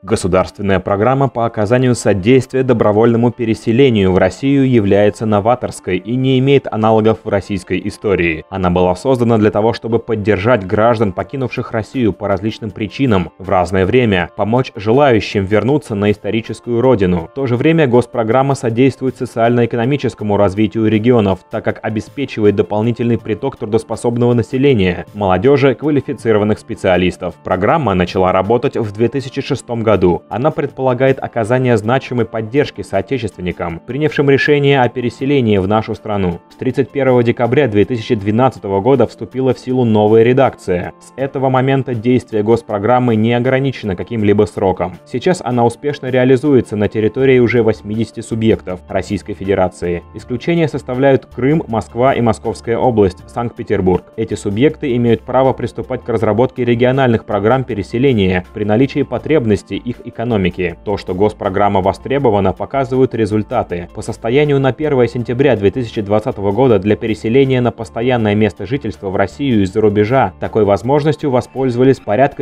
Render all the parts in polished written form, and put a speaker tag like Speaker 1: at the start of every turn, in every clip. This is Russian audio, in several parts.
Speaker 1: Государственная программа по оказанию содействия добровольному переселению в Россию является новаторской и не имеет аналогов в российской истории. Она была создана для того, чтобы поддержать граждан, покинувших Россию по различным причинам в разное время, помочь желающим вернуться на историческую родину. В то же время госпрограмма содействует социально-экономическому развитию регионов, так как обеспечивает дополнительный приток трудоспособного населения, молодежи, квалифицированных специалистов. Программа начала работать в 2006 году. Она предполагает оказание значимой поддержки соотечественникам, принявшим решение о переселении в нашу страну. С 31 декабря 2012 года вступила в силу новая редакция. С этого момента действие госпрограммы не ограничено каким-либо сроком. Сейчас она успешно реализуется на территории уже 80 субъектов Российской Федерации. Исключения составляют Крым, Москва и Московская область, Санкт-Петербург. Эти субъекты имеют право приступать к разработке региональных программ переселения при наличии потребностей их экономики. То, что госпрограмма востребована, показывают результаты. По состоянию на 1 сентября 2020 года для переселения на постоянное место жительства в Россию из-за рубежа такой возможностью воспользовались порядка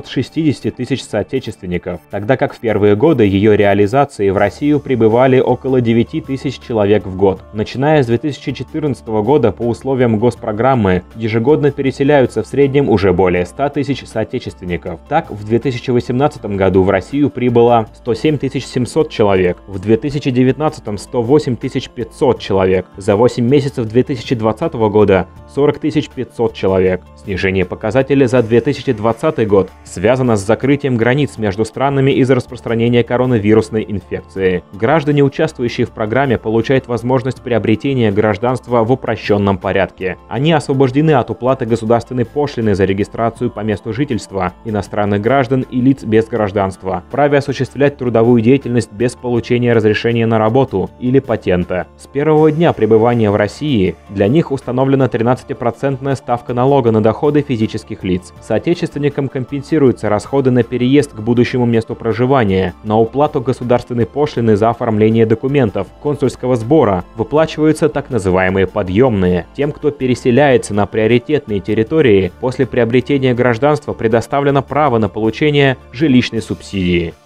Speaker 1: 960 тысяч соотечественников, тогда как в первые годы ее реализации в Россию прибывали около 9 тысяч человек в год. Начиная с 2014 года по условиям госпрограммы ежегодно переселяются в среднем уже более 100 тысяч соотечественников. Так, в 2018 году в Россию прибыло 107 700 человек, в 2019 – 108 500 человек, за 8 месяцев 2020 года – 40 500 человек. Снижение показателя за 2020 год связано с закрытием границ между странами из-за распространения коронавирусной инфекции. Граждане, участвующие в программе, получают возможность приобретения гражданства в упрощенном порядке. Они освобождены от уплаты государственной пошлины за регистрацию по месту жительства иностранных граждан и лиц без гражданства, праве осуществлять трудовую деятельность без получения разрешения на работу или патента. С первого дня пребывания в России для них установлена 13% ставка налога на доходы физических лиц. Соотечественникам компенсируются расходы на переезд к будущему месту проживания, на уплату государственной пошлины за оформление документов, консульского сбора, выплачиваются так называемые подъемные. Тем, кто переселяется на приоритетные территории, после приобретения гражданства предоставлено право на получение жилищной субсидии.